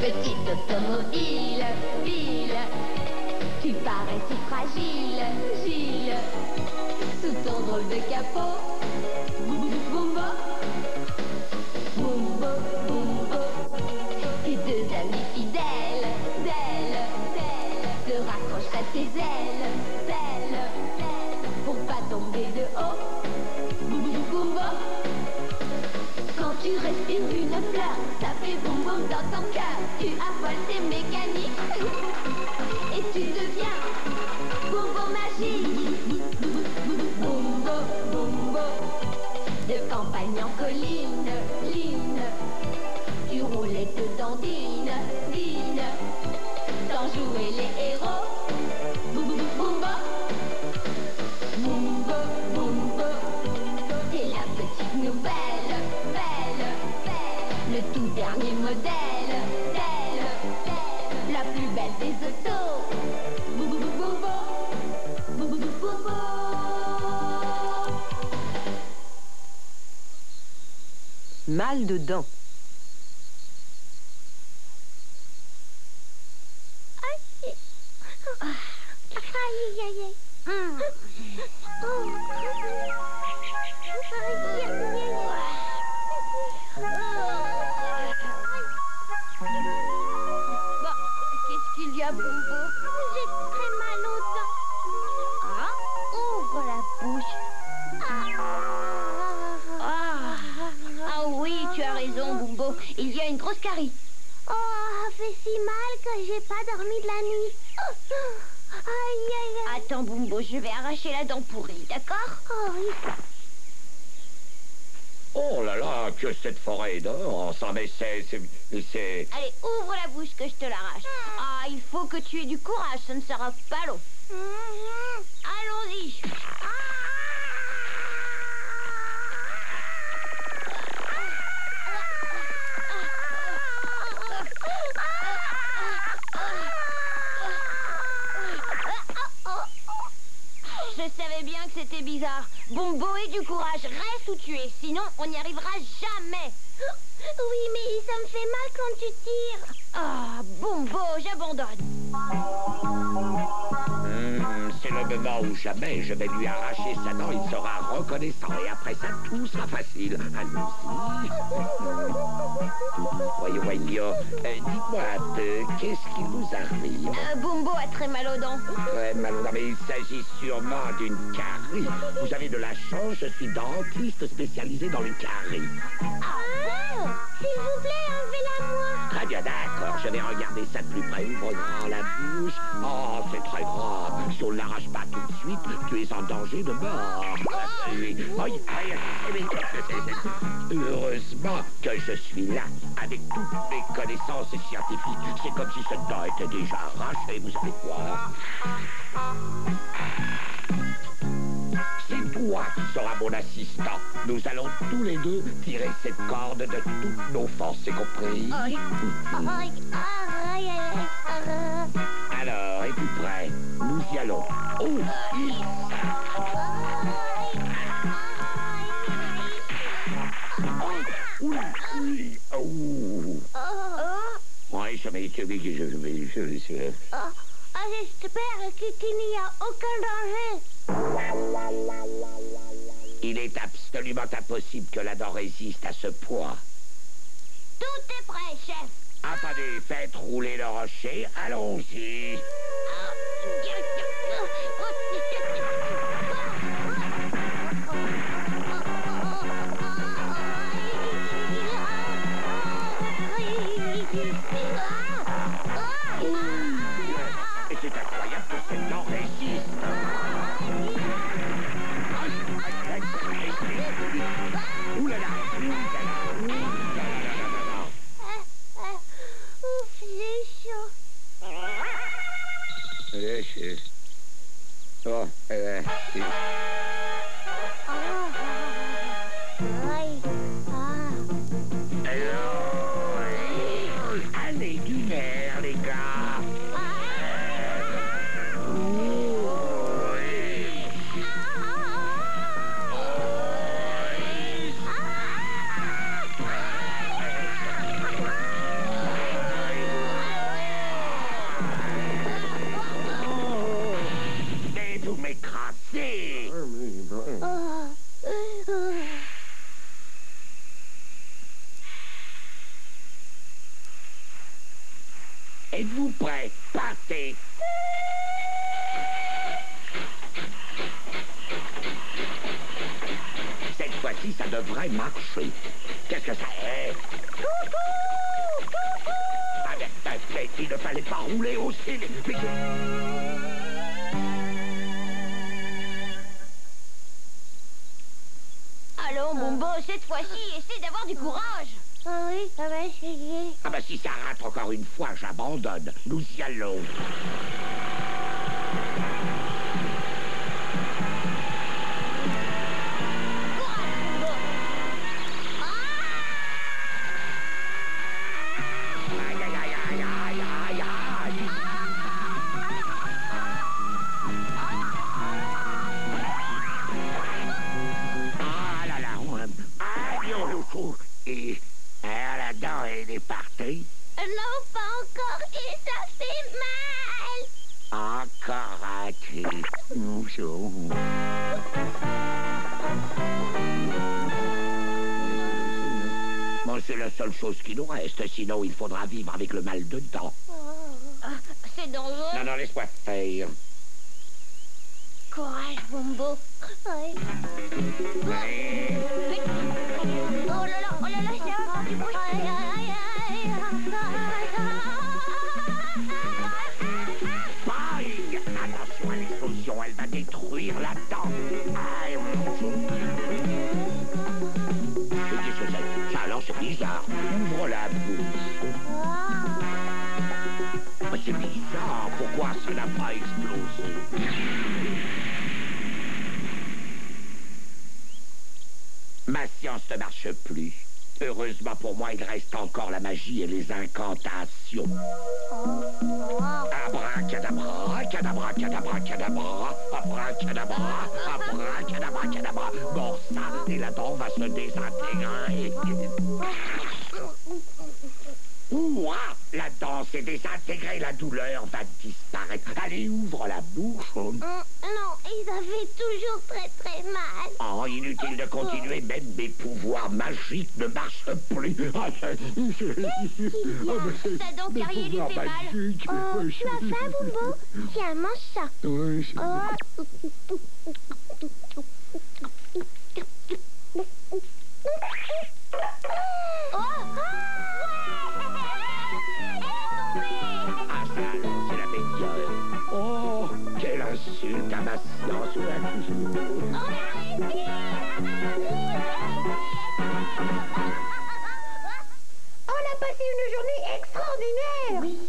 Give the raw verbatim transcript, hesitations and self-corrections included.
Petite automobile, ville, tu parais si fragile, Gilles, sous ton drôle de capot. Bumbo, Bumbo, Bumbo, tes deux amis fidèles, d'elle, se raccrochent à tes ailes, belle, pour pas tomber de haut. Bumbo, quand tu respires une fleur, ça fait boum boum dans ton cœur. Tu affoles tes mécaniques et tu deviens bonbon magique. Bumbo, Bumbo, de campagne en colline, line, tu roulais de dandine, dine, sans jouer les héros. Bumbo, Bumbo, Bumbo, c'est la petite nouvelle, belle, belle, le tout dernier modèle, belle, belle, la plus belle des autos. Bumbo, Bumbo, Bumbo. Mal de dents. Aïe, aïe, aïe. Hum. Oh. Aïe, aïe, aïe. Bon, qu'est-ce qu'il y a, Bumbo? J'ai très mal aux dents. Ah, ouvre la bouche. Ah, ah oui, tu as raison, Bumbo. Il y a une grosse carie. Oh, ça fait si mal que j'ai pas dormi de la nuit. Aïe, aïe, aïe. Attends, Bumbo, je vais arracher la dent pourrie, d'accord? Oh oui. Oh là là, que cette forêt est dense. Ah, mais c'est... c'est... Allez, ouvre la bouche que je te l'arrache. Ah, il faut que tu aies du courage, ça ne sera pas long. Allons-y. Je savais bien que c'était bizarre. Bumbo, et du courage, reste où tu es, sinon on n'y arrivera jamais. Oui, mais ça me fait mal quand tu tires. Ah, Bumbo, j'abandonne. Mmh, c'est le moment où jamais je vais lui arracher sa dent. Il sera reconnaissant et après ça, tout sera facile. Allons-y. Voyons, voyons. Euh, Dites-moi un peu, qu'est-ce qui vous arrive? Euh, Bumbo a très mal aux dents. Très mal aux dents, mais il s'agit sûrement d'une carie. Vous avez de la chance, je suis dentiste spécialisé dans les caries. Ah, s'il vous plaît, enlevez-la moi. Très bien, d'accord, je vais regarder ça de plus près. Ouvre grand la bouche. Oh, c'est très grave. Si on ne l'arrache pas tout de suite, tu es en danger de mort. Oui. Aïe, aïe, aïe. Heureusement que je suis là, avec toutes mes connaissances scientifiques. C'est comme si cette dent était déjà arrachée, vous savez quoi? C'est toi qui seras mon assistant. Nous allons tous les deux tirer cette corde de toutes nos forces, c'est compris? Aïe, aïe, aïe, aïe. Alors, es-tu prêt? Nous y allons. Oh, yes. Oui, oui. Oh. Oui, je vais... Je vais... Je vais... Je vais... Je vais... Ah, j'espère qu'il n'y a aucun danger. Il est absolument impossible que la dent résiste à ce poids. Tout est prêt, chef. Attendez, faites rouler le rocher. Allons-y. Et c'est incroyable que cette dent résiste. Ouh là là, ouh là là, ouh là là là là. Ouf, j'ai chaud. Eh, c'est... Oh, euh... Aïe. Allez, du nerf, les gars. êtes-vous prêts? Partez. Cette fois-ci, ça devrait marcher. Qu'est-ce que ça est? Coucou! Coucou! Avec ta tête, il ne fallait pas rouler aussi. Mais... Allons, Bumbo, cette fois-ci, essaie d'avoir du courage. Oh oui, ça va essayer. Ah bah si ça rate encore une fois, j'abandonne. Nous y allons. Et alors, là-dedans, elle est partie. Non, pas encore, et ça fait mal. Encore raté. Bon, c'est la seule chose qui nous reste, sinon il faudra vivre avec le mal de dents. Ah, c'est dangereux. Non, non, laisse-moi faire. Courage, Bumbo. Oui. Mais... Oh là là, oh là là, j'ai entendu du bruit. Aïe, aïe, aïe, Bang! Attention à l'explosion, elle va détruire la dent. Aïe, mon Dieu. Qu'est-ce que c'est? Ça, alors, c'est bizarre. Ouvre la bouche. Mais c'est bizarre. Pourquoi ça n'a pas explosé? Ma science ne marche plus. Heureusement pour moi, il reste encore la magie et les incantations. Abracadabra, cadabra, cadabra, cadabra, abracadabra, abracadabra, cadabra. Bon, ça, et la dent va se désintégrer. Ouah, la dent s'est désintégrée, la douleur va disparaître. Allez, ouvre la bouche. Non, ils avaient toujours très très mal. Oh, inutile de continuer, même mes pouvoirs magiques ne marchent plus. Ta dent carrière lui fait mal. Oh, tu as faim, Bumbo? Tiens, mange ça. Oh. Oh, Ah, ça, alors, c'est la meilleure. Oh, quelle insulte à ma science. On a réussi. On a passé une journée extraordinaire. Oui.